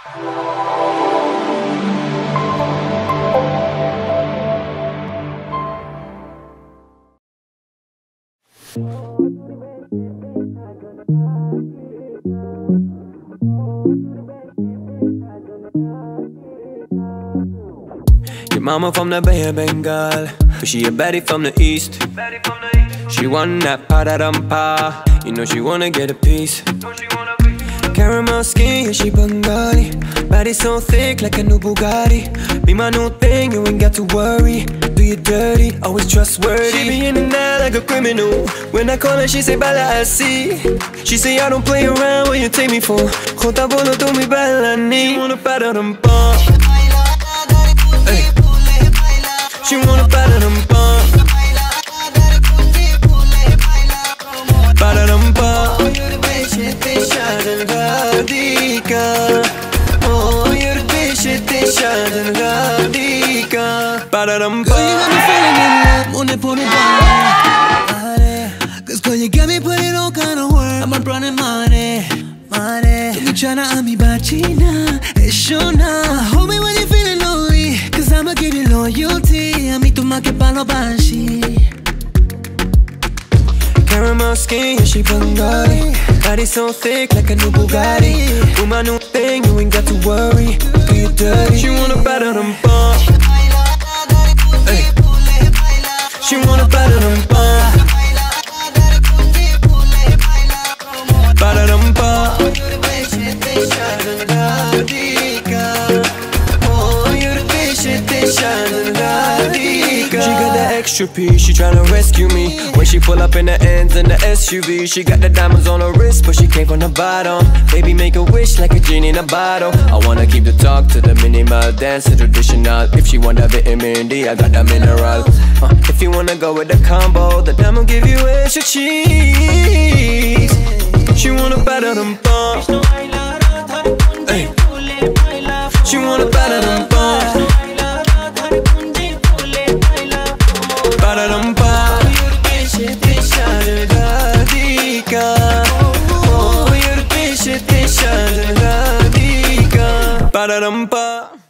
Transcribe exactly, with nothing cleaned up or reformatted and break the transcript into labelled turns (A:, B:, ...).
A: Your mama from the Bay of Bengal, but she a baddie from the east. She want that pa-da-dum-pa, you know she wanna get a piece. Caramel skin, yeah, she Bengali. Body so thick like a new Bugatti. Be my new thing, you ain't got to worry. Do you dirty, always trustworthy. She be in and out like a criminal. When I call her, she say bala I see. She say I don't play around, what you take me for? Jota bolo tu mi bala ni. She wanna pa-da-dum-pa. Hey. She wanna pa-da-dum-pa. Pa-da-dum-pa. Oh, you're the bitch that they shot in Radhika. Ba-da-dum-ba.
B: Girl, you got me feeling in love, wanna put it down. Cause girl, you got me putting all kind of work. I'm running money, money. Don't be tryna add me bachina, it's sure now. Hold me when you're feeling lonely, cause I'ma give you loyalty. A mí tú más que palo banshee.
A: Caramel skin, yeah, she Bengali. Body so thick like a new Bugatti. Do my new thing, you ain't got to worry. Do you dirty? She wanna pa-da-dum-pa. Hey. She wanna pa-da-dum-pa. Pa-da-dum-pa. Oh, you're the bitch that they shot in Radhika. She got that extra piece, she tryna rescue me. When she pull up in the ends in the S U V, she got the diamonds on her wrist, but she came from the bottom. Baby, make a wish like a genie in a bottle. I wanna keep the talk to the minimal, dance to traditional. If she wanna vitamin D, I got the mineral. uh, If you wanna go with the combo, then I'ma give you extra cheese. She wanna pa-da-dum-pa. Hey. She wanna pa-da-dum-pa. Pa-da-dum-pa. Oh, you're the bitch that they shot in Radhika. Pa-da-dum-pa.